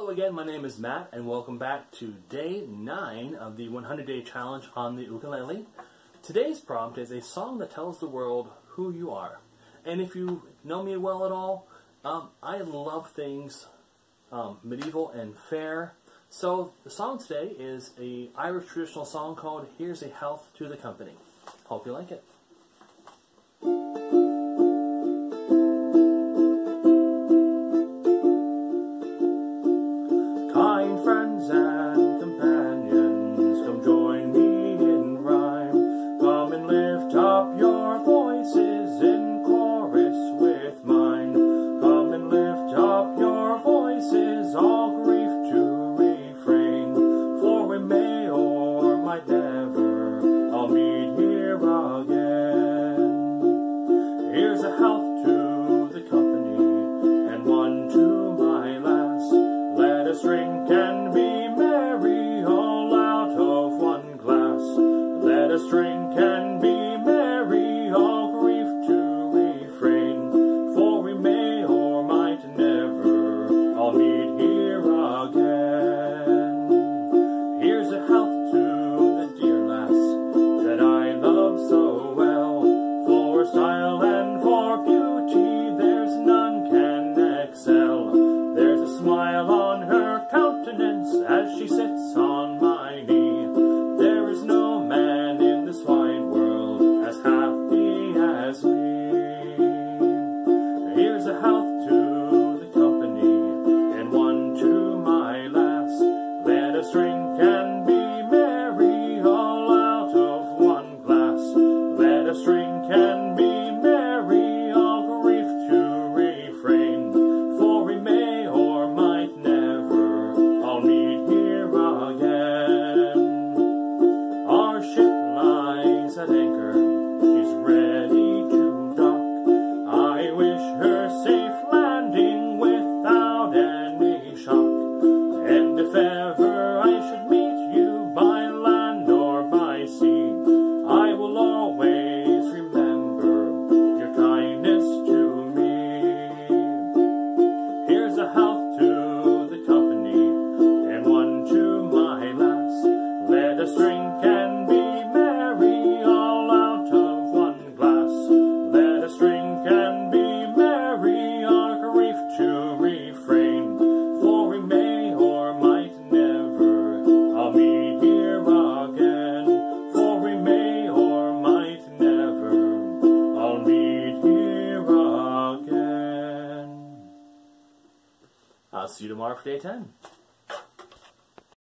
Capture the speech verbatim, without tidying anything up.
again, my name is Matt, and welcome back to day nine of the one hundred day challenge on the ukulele. Today's prompt is a song that tells the world who you are. And if you know me well at all, um, I love things um, medieval and fair. So the song today is a Irish traditional song called Here's a Health to the Company. Hope you like it. Kind friends and companions, come join me in rhyme. Come and lift up your voices in chorus with mine. Come and lift up your voices, all grief to refrain. For we may or might never all meet here again. Here's a health to the company, and one to my lass. Let us drink and be merry, all out of one glass. Let us drink and be merry, all grief to refrain. For we may or might never all meet here again. Here's a health to the dear lass that I love so well. For style and for beauty there's none can excel. There's a smile on her countenance as she sits on my knee. There is no man in this wide world as happy as me. Here's a health to the company, and one to my lass. Let us drink and be merry, all out of one glass. Let us drink and be merry, all grief to refrain. For we may or might never all meet here again. Our ship lies at anchor, she's ready to dock. I wish her safe landing without any shock. And if ever I should meet you by land or by sea, I will always remember your kindness to me. Here's a health to the company, and one to my lass. Let us drink and be merry, all out of one glass. Let us drink and be merry, our grief to refrain. For we may or might never all meet here again. For we may or might never all meet here again. I'll see you tomorrow for day ten.